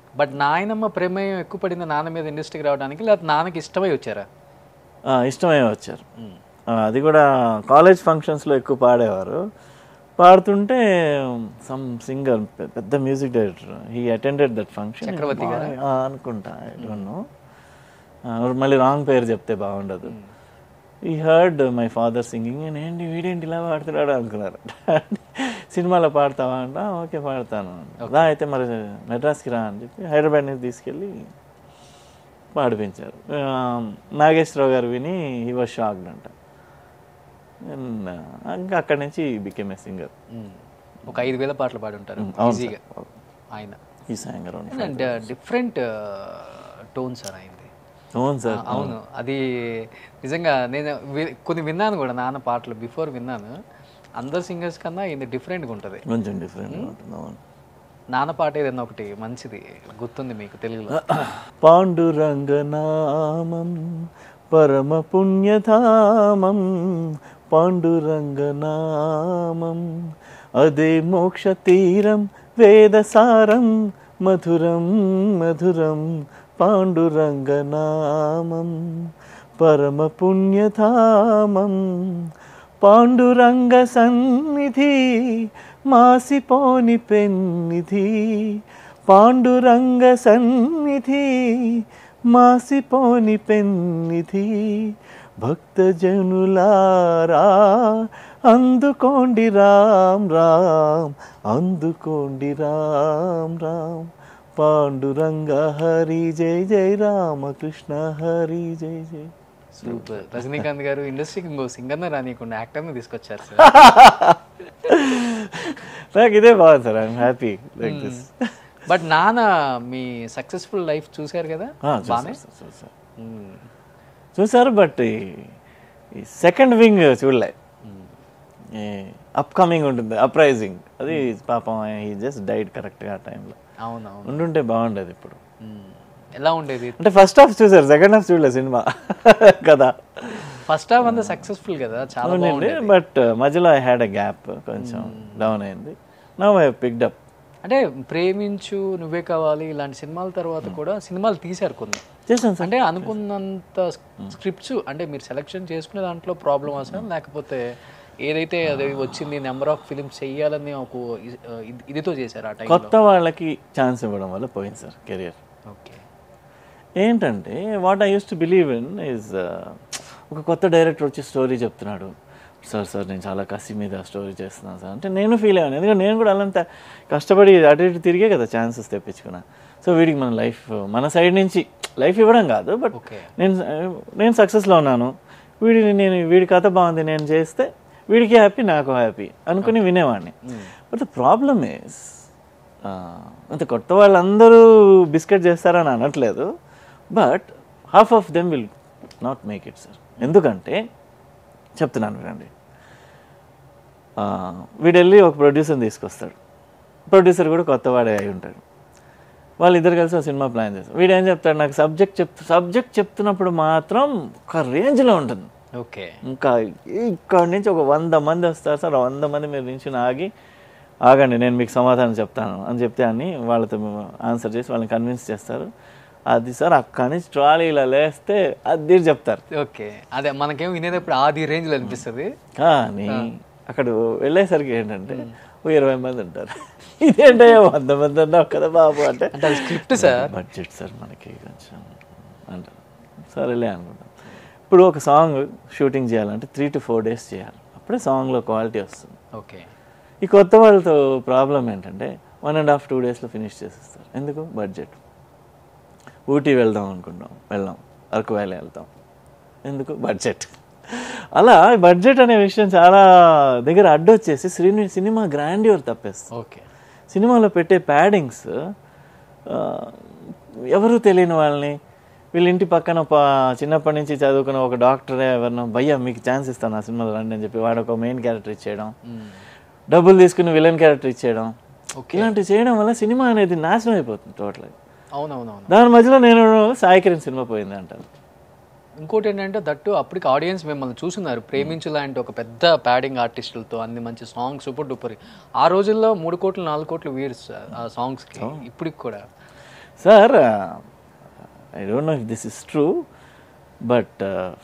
But నాయనమ్మ ప్రమేయం ఎక్కువ పడింది నాన్న మీద ఇండస్ట్రీకి రావడానికి, లేకపోతే నాన్నకి ఇష్టమై వచ్చారా? ఇష్టమై వచ్చారు. అది కూడా కాలేజ్ ఫంక్షన్స్లో ఎక్కువ పాడేవారు. పాడుతుంటే సమ్ సింగర్, పెద్ద music director, he attended that function అనుకుంటా, ఐ డోంట్ నో, మళ్ళీ రాంగ్ పేరు చెప్తే బాగుండదు. ఈ హర్డ్ మై ఫాదర్ సింగింగ్, ఏంటి వీడేంటి ఇలా పాడుతున్నాడు అనుకున్నారు. సినిమాలో పాడతావా అంట, ఓకే పాడతాను, రా అయితే మరి మెడ్రాస్కి రా అని చెప్పి హైదరాబాద్ నుంచి తీసుకెళ్ళి పాడిపించారు. నాగేశ్వరరావు గారు విని హీ వాజ్ షాక్డ్ అంట. ఇంకా అక్కడి నుంచి బికెమ్ ఏ సింగర్. ఒక 5,000 పాటలు పాడి ఉంటారు ఈజీగా ఆయన. ఈ సింగర్ డిఫరెంట్ టోన్స్ సార్ అయింది. అవును సార్, అవును. అది నిజంగా నేను కొన్ని విన్నాను కూడా నాన్న పాటలు, బిఫోర్ విన్నాను. అందరు సింగర్స్ కన్నా ఇది డిఫరెంట్గా ఉంటుంది, కొంచెం డిఫరెంట్గా ఉంటుంది. అవును. నాన్న పాట ఏదైనా ఒకటి మంచిది గుర్తుంది మీకు తెలుగులో? పాండురంగనామం పరమ పుణ్యధామం, పాండురంగనామం అదే మోక్ష తీరం, వేదసారం మధురం మధురం, పాండురంగనామం పరమ పుణ్యధామం, పాండురంగ సన్నిధి మాసిపోని పెన్నిధి, పాండురంగ సన్నిధి మాసిపోని పెన్నిధి, భక్తజనులారా అందుకోండి రామ్ రామ్, అందుకోండి రామ్ రామ్, పాండురంగ హరి జై జై, రామకృష్ణ హరి జై జై. సూపర్. రజనీకాంత్ గారు ఇండస్ట్రీకి ఇంకో సింగర్నే రానియకుండా యాక్టర్ని తీసుకొచ్చారు సార్. నాకు ఇదే బాగుంది sir, I'm happy like this. But నాన్న మీ సక్సెస్ఫుల్ లైఫ్ చూశారు కదా? చూసారు, బట్ ఈ సెకండ్ వింగ్ చూడలే. అప్కమింగ్ ఉంటుంది, అప్రైజింగ్, అది పాపం హీ జస్ట్ డైడ్ కరెక్ట్గా ఆ టైంలో. అవునవును, ఉండుంటే బాగుండేది. ఇప్పుడు ఎలా ఉండేది అంటే ఫస్ట్ హాఫ్ చూసారు, సెకండ్ హాఫ్ చూడలేదు సినిమా కదా. ఫస్ట్ హాఫ్ అంతా సక్సెస్ఫుల్ కదా, చాలా బాగుంది. బట్ మధ్యలో ఐ హ్యాడ్ అ గ్యాప్, కొంచెం డౌన్ అయింది. Now I picked up. అంటే ప్రేమించు, నువ్వే కావాలి ఇలాంటి సినిమాల తర్వాత కూడా సినిమాలు తీశారు కొన్ని. చేశాను సార్. అంటే అనుకున్నంత స్క్రిప్ట్స్ అంటే మీరు సెలెక్షన్ చేసుకునే దాంట్లో ప్రాబ్లమ్ అసలు, లేకపోతే ఏదైతే అది వచ్చింది నెంబర్ ఆఫ్ ఫిలిమ్స్ చెయ్యాలని ఒక ఇదితో చేశారు ఆ టైం? కొత్త వాళ్ళకి ఛాన్స్ ఇవ్వడం వల్ల పోయింది సార్ కెరియర్. ఓకే. ఏంటంటే what I use to believe in is, ఒక కొత్త డైరెక్టర్ వచ్చి స్టోరీ చెప్తున్నాడు, సార్ నేను చాలా కసి మీద స్టోరీ చేస్తున్నాను సార్ అంటే నేను ఫీల్ అయ్యాను. ఎందుకంటే నేను కూడా అలాంత కష్టపడి అటు ఇటు తిరిగే కదా ఛాన్సెస్ తెప్పించుకున్నా. సో వీడికి మన లైఫ్, మన సైడ్ నుంచి లైఫ్ ఇవ్వడం కాదు, బట్ నేను సక్సెస్లో ఉన్నాను, వీడి కథ బాగుంది, నేను చేస్తే వీడికి హ్యాపీ, నాకు హ్యాపీ అనుకుని వినేవాడిని. బట్ ద ప్రాబ్లమ్ ఈజ్, అంత కొత్త వాళ్ళందరూ బిస్కెట్ చేస్తారని అనట్లేదు, but half of them will not make it sir. ఎందుకంటే చెప్తున్నాను వినండి, వీడు వెళ్ళి ఒక ప్రొడ్యూసర్ని తీసుకొస్తాడు, ప్రొడ్యూసర్ కూడా కొత్తవాడే అయి ఉంటాడు, వాళ్ళిద్దరు కలిసి ఒక సినిమా ప్లాన్ చేస్తారు. వీడు ఏం చెప్తాడు, నాకు సబ్జెక్ట్ చెప్తున్నప్పుడు మాత్రం ఒక రేంజ్లో ఉంటుంది. ఓకే. ఇంకా ఇక్కడ నుంచి ఒక 100 మంది వస్తారు సార్, 100 మంది మీరు నుంచి ఆగండి నేను మీకు సమాధానం చెప్తాను అని చెప్తే అని వాళ్ళతో ఆన్సర్ చేసి వాళ్ళని కన్విన్స్ చేస్తారు. అది సార్ అక్కడి నుంచి ట్రాలీ ఇలా లేస్తే అది చెప్తారు. ఓకే. అదే మనకేం వినేటప్పుడు ఆది రేంజ్లో అనిపిస్తుంది, కానీ అక్కడ వెళ్ళేసరికి ఏంటంటే 20 మంది ఉంటారు. ఇదేంటే 100 మంది అన్నావు కదా బాబు అంటే స్క్రిప్ట్ సార్, బడ్జెట్ సార్ మనకి కొంచెం అంటారు. సరేలే అనుకుంటాం. ఇప్పుడు ఒక సాంగ్ షూటింగ్ చేయాలంటే 3 to 4 days చేయాలి, అప్పుడే సాంగ్లో క్వాలిటీ వస్తుంది. ఓకే. ఈ కొత్త వాళ్ళతో ప్రాబ్లం ఏంటంటే 1.5 2 daysలో ఫినిష్ చేసేస్తారు. ఎందుకు? బడ్జెట్. ఊటీ వెళ్దాం అనుకుంటాం, వెళ్ళాం, అరకు వ్యాలీ వెళ్తాం, ఎందుకు? బడ్జెట్. అలా బడ్జెట్ అనే విషయం చాలా దగ్గర అడ్డొచ్చేసి సినిమా గ్రాండ్యూర్ తప్పేస్తుంది. ఓకే. సినిమాలో పెట్టే ప్యాడింగ్స్ ఎవరు తెలియని వాళ్ళని, వీళ్ళ ఇంటి పక్కన చిన్నప్పటి నుంచి చదువుకున్న ఒక డాక్టరే ఎవరినో, భయ్యా మీకు ఛాన్స్ ఇస్తాను ఆ సినిమాలో రండి అని చెప్పి వాడు ఒక మెయిన్ క్యారెక్టర్ ఇచ్చేయడం, డబ్బులు తీసుకుని విలన్ క్యారెక్టర్ ఇచ్చేయడం, ఇలాంటివి చేయడం వల్ల సినిమా అనేది నాశనం అయిపోతుంది టోటల్గా. అవునవునవును. దాని మధ్యలో నేను సాయి కిరణ్ సినిమా పోయింది అంటాను. ఇంకోటి ఏంటంటే దట్టు అప్పటికి ఆడియన్స్ మిమ్మల్ని చూస్తున్నారు, ప్రేమించు లాంటి ఒక పెద్ద ప్యాడింగ్ ఆర్టిస్టులతో అన్ని మంచి సాంగ్స్ సూపర్ డూపర్. ఆ రోజుల్లో 3 కోట్లు 4 కోట్లు వ్యూస్ ఆ సాంగ్స్కి, ఇప్పటికి కూడా. Sir I don't know if this is true, but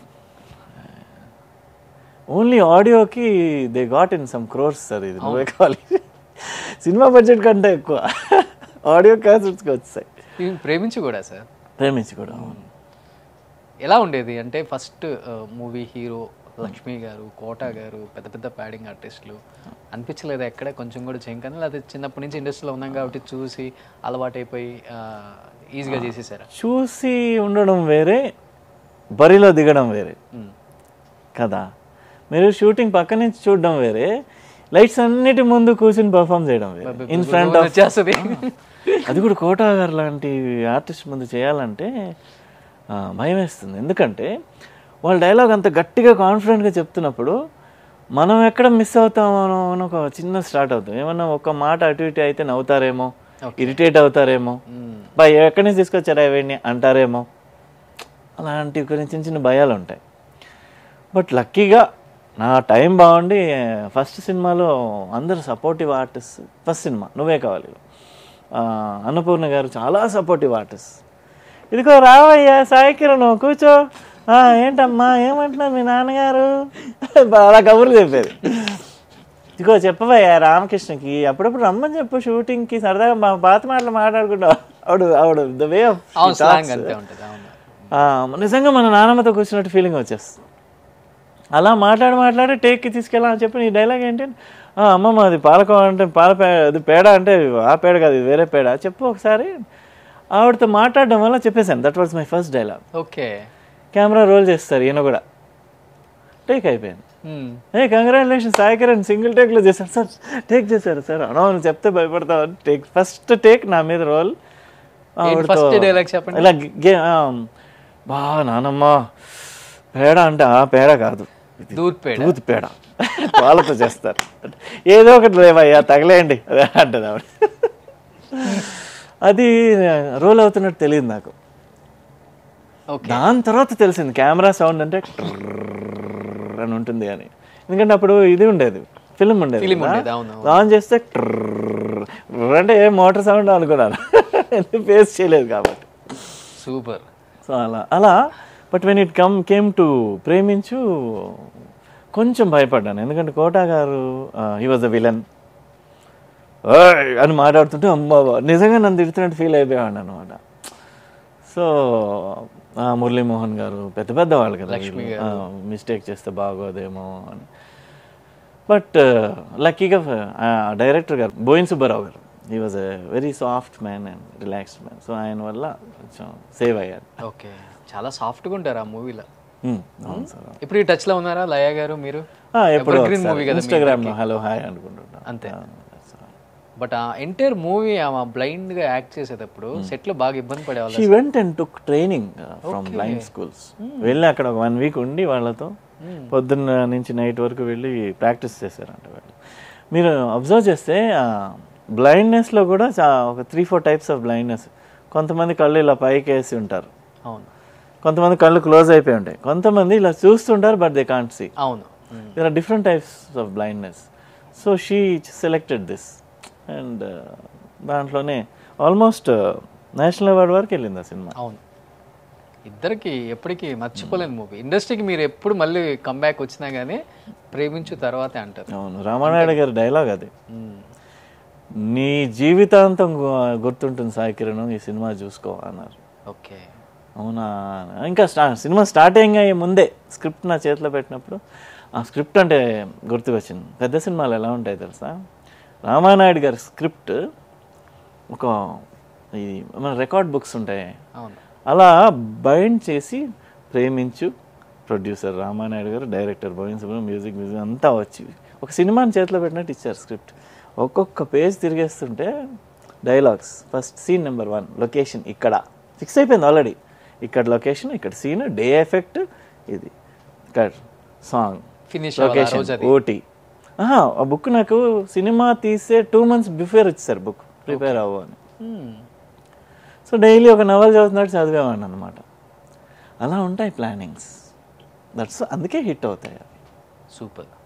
only ఆడియోకి they got in some crores sir. ఇది నువ్వే కావాలి, సినిమా బడ్జెట్ కంటే ఎక్కువ ఆడియో క్యాసెట్స్కి వచ్చాయి. ప్రేమించి కూడా సార్, ప్రేమించి కూడా. ఎలా ఉండేది అంటే ఫస్ట్ మూవీ హీరో లక్ష్మి గారు, కోట గారు, పెద్ద పెద్ద ప్యాడింగ్ ఆర్టిస్టులు అనిపించలేదు ఎక్కడ కొంచెం కూడా చేయకని? లేకపోతే చిన్నప్పటి నుంచి ఇండస్ట్రీలో ఉన్నాం కాబట్టి చూసి అలవాటైపోయి ఈజీగా చేసేసారా? చూసి ఉండడం వేరే, బరిలో దిగడం వేరే కదా. మీరు షూటింగ్ పక్క నుంచి చూడడం వేరే, లైట్స్ అన్నిటి ముందు కూర్చుని పర్ఫామ్ చేయడం వేరే, ఇన్ ఫ్రంట్ ఆఫ్ చేస్తుంది. అది కూడా కోట గారు లాంటి ఆర్టిస్ట్ ముందు చేయాలంటే భయం వేస్తుంది. ఎందుకంటే వాళ్ళ డైలాగ్ అంత గట్టిగా కాన్ఫిడెంట్గా చెప్తున్నప్పుడు మనం ఎక్కడ మిస్ అవుతామో అని ఒక చిన్న స్టార్ట్ అవుతుంది. ఏమన్నా ఒక మాట అటు ఇటు అయితే నవ్వుతారేమో, ఇరిటేట్ అవుతారేమో, బై ఎక్కడి నుంచి తీసుకొచ్చారా ఇవన్నీ అంటారేమో, అలాంటి కొన్ని చిన్న చిన్న భయాలు ఉంటాయి. బట్ లక్కీగా నా టైం బాగుండి ఫస్ట్ సినిమాలో అందరు సపోర్టివ్ ఆర్టిస్ట్. ఫస్ట్ సినిమా నువ్వే కావాలి, అన్నపూర్ణ గారు చాలా సపోర్టివ్ ఆర్టిస్ట్. ఇదిగో రావయ్యా సాయి కిరణ్ కూర్చో, ఏంటమ్మా ఏమంటున్నారు మీ నాన్నగారు, అలా కబుర్లు చెప్పేది. ఇదిగో చెప్పవయ్యా రామకృష్ణకి అప్పుడప్పుడు రమ్మని చెప్పు షూటింగ్కి, సరదాగా మా పాత మాటలు మాట్లాడుకుంటా. ఆవిడ ద వే ఆఫ్ నిజంగా మన నాన్నమ్మతో కూర్చున్నట్టు ఫీలింగ్ వచ్చేస్తుంది. అలా మాట్లాడి టేక్కి తీసుకెళ్ళాలని చెప్పి నీ డైలాగ్ ఏంటంటే, అమ్మమ్మ అది పాలకం అంటే అది పేడ అంటే ఆ పేడ కాదు, ఇది వేరే పేడ చెప్పు ఒకసారి. ఆవిడతో మాట్లాడడం వల్ల చెప్పేశాను. That was my first dialogue. Okay. Camera roll చేస్తారు, ఈయన కూడా టేక్ అయిపోయింది. కంగ్రాచులేషన్ సాయి కిరణ్ సింగిల్ టేక్లో చేశారు సార్, టేక్ చేశారు సార్. అవును చెప్తే భయపడతావు. టేక్ ఫస్ట్ టేక్ నా మీద రోల్. ఇలా బా నానమ్మ పేడ అంటే ఆ పేడ కాదు, దూద్ పేడ వాళ్ళతో చేస్తారు, ఏదో ఒకటి లేవయ్యా తగలేయండి అంటది ఆవిడ. అది రోల్ అవుతున్నట్టు తెలియదు నాకు. దాని తర్వాత తెలిసింది కెమెరా సౌండ్ అంటే అని ఉంటుంది అని. ఎందుకంటే అప్పుడు ఇది ఉండేది, ఫిల్మ్ ఉండేది, ఆన్ చేస్తే అంటే ఏ మోటార్ సౌండ్ అనుకున్నాను, ఫేస్ చేయలేదు కాబట్టి. సూపర్. సో అలా but when it came to ప్రేమించు కొంచెం భయపడ్డాను. ఎందుకంటే కోట గారు హీ వాజ్ ద విలన్ అని మాట్లాడుతుంటే అమ్మ నిజంగా నన్ను తిడుతున్నట్టు ఫీల్ అయిపోయాడు అనమాట. సో మురళీమోహన్ గారు పెద్ద పెద్ద వాళ్ళు కదా, మిస్టేక్ చేస్తే బాగోదేమో అని. బట్ లక్కీగా డైరెక్టర్ గారు Boyin Subbarao garu, he was a very soft man and relaxed man. So ఆయన వల్ల కొంచెం సేవ్ అయ్యారు. ఓకే. చాలా సాఫ్ట్గా ఉంటారు ఆ మూవీలో. ఇప్పుడు ఈ టచ్లో ఉన్నారా లయ గారు మీరు? ఎప్పుడు ఇన్స్టాగ్రామ్లో హలో హాయ్ అనుకుంటున్నాను అంతే. బట్ ఆ ఎంటైర్ మూవీ ఆమె బ్లైండ్గా యాక్ట్ చేసేటప్పుడు సెట్లో బాగా ఇబ్బంది పడేవాళ్ళు. She went and took training from blind schools. వెళ్ళి అక్కడ ఒక 1 వీక్ ఉండి వాళ్ళతో పొద్దున్న నుంచి నైట్ వరకు వెళ్ళి ప్రాక్టీస్ చేశారంట వాళ్ళు. మీరు అబ్జర్వ్ చేస్తే బ్లైండ్నెస్లో కూడా ఒక 3-4 టైప్స్ ఆఫ్ బ్లైండ్నెస్. కొంతమంది కళ్ళు ఇలా పైకి వేసి ఉంటారు, అవును. కొంతమంది కళ్ళు క్లోజ్ అయిపోయి ఉంటాయి, కొంతమంది ఇలా చూస్తుంటారు బట్ దే కాంట్ సీ. అవును. There are different types of blindness. So she selected this and దాంట్లోనే ఆల్మోస్ట్ నేషనల్ అవార్డు వరకు వెళ్ళింది ఆ సినిమా. అవును. ఇద్దరికి ఎప్పటికీ మర్చిపోలేని మూవీ. ఇండస్ట్రీకి మీరు ఎప్పుడు మళ్ళీ కంబ్యాక్ వచ్చినా కానీ ప్రేమించు తర్వాతే అంటారు. అవును, రామానాయుడు గారి డైలాగ్ అది. నీ జీవితాంతం గుర్తుంటుంది సాయి కిరణ్, ఈ సినిమా చూసుకో అన్నారు. ఓకే. అవునా. ఇంకా సినిమా స్టార్ట్ అయ్యే ముందే స్క్రిప్ట్ నా చేతిలో పెట్టినప్పుడు ఆ స్క్రిప్ట్ అంటే గుర్తుకొచ్చింది. పెద్ద సినిమాలు ఎలా ఉంటాయి తెలుసా, రామానాయుడు గారి స్క్రిప్ట్ ఒక ఈ మన రికార్డ్ బుక్స్ ఉంటాయి, అలా బైండ్ చేసి ప్రేమించు ప్రొడ్యూసర్ రామానాయుడు గారు, డైరెక్టర్ బోయిన్ సుబ్రహ్మణ్యం, మ్యూజిక్ అంతా వచ్చి ఒక సినిమాని చేతిలో పెట్టినట్టు ఇచ్చారు స్క్రిప్ట్. ఒక్కొక్క పేజ్ తిరిగేస్తుంటే dialogues, first scene number 1 location ఇక్కడ ఫిక్స్ అయిపోయింది ఆల్రెడీ, ఇక్కడ లొకేషన్, ఇక్కడ సీన్, డే ఎఫెక్ట్, ఇది ఇక్కడ సాంగ్, లొకేషన్, ఓటీ. ఆ బుక్ నాకు సినిమా తీసే 2 months బిఫోర్ వచ్చేసారు బుక్ ప్రిపేర్ అవ్వు అని. సో డైలీ ఒక నవల్ చదువుతున్నట్టు చదివేవాడిని అనమాట. అలా ఉంటాయి ప్లానింగ్స్. అందుకే హిట్ అవుతాయి అవి. సూపర్.